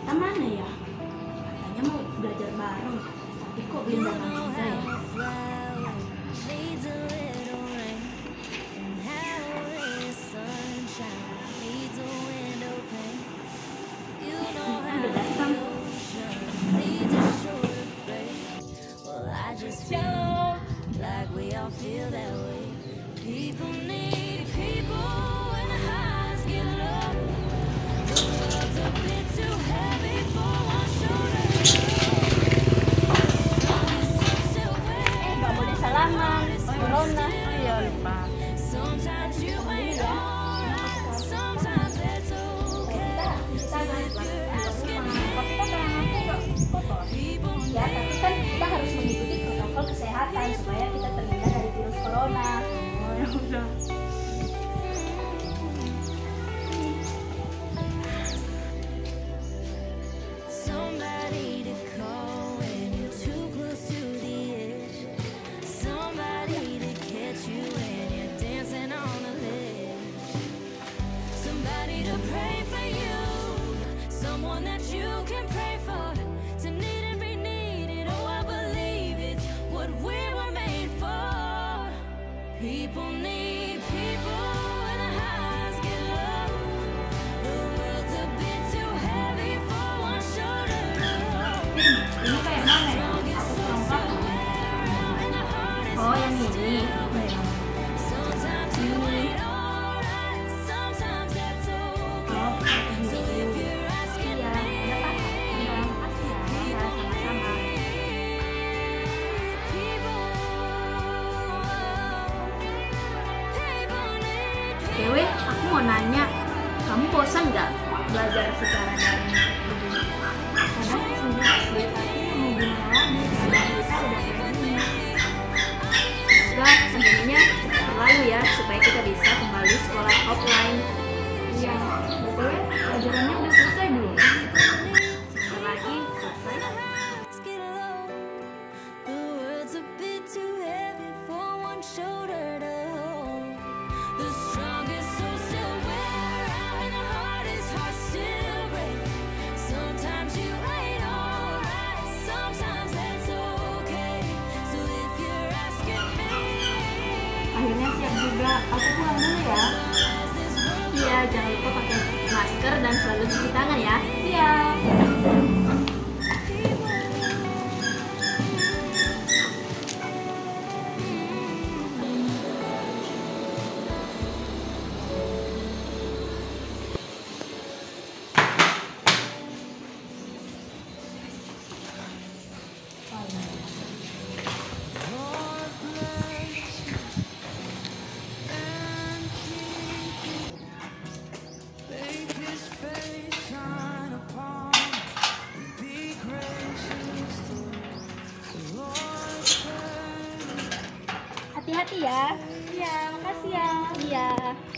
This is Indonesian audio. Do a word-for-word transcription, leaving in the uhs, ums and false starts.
Kita mana ya? Katanya mau belajar bareng, tapi kok belum datang juga ya? Hmm, udah datang. Eh, nggak boleh salaman, corona. Oh iya, lupa. Ya, tapi kan kita harus mengikuti protokol kesehatan supaya kita terhindar dari virus corona. Oh ya udah. Someone that you can pray for, to need and be needed. Oh, I believe it's what we were made for. People need people when the highs get low. The world's a bit too heavy for one shoulder to hold. Ini kayak mana ya? Aku kurang paham. Oh, yang ini. Sometimes you ain't alright, sometimes that's okay. So if you're asking Iya, me, udah paham. Udah, makasih ya. Ya, sama-sama. Dewe, aku mau nanya, kamu bosan nggak belajar secara daring begini? Kadang sendiri sih, tapi mau gimana lagi? Sekarang kita udah kayak gini. Semoga sebenarnya cepat berlalu ya, supaya kita bisa kembali sekolah offline. Iya, betul ya? Pelajarannya udah selesai belum? Sebentar lagi selesai. get low. The world's a bit too heavy for one shoulder to hold. The strongest soul still wear out, and the hardest heart still break. Sometimes you ain't alright, sometimes that's okay. So if you're asking me, Akhirnya siap juga. Aku pulang dulu ya. how's this world? Iya, jangan lupa pakai masker dan selalu cuci tangan ya. Siap. Lord bless and keep you. Make His face shine upon you and be gracious to the Lord. Hati-hati ya. Iya, makasih ya. Iya.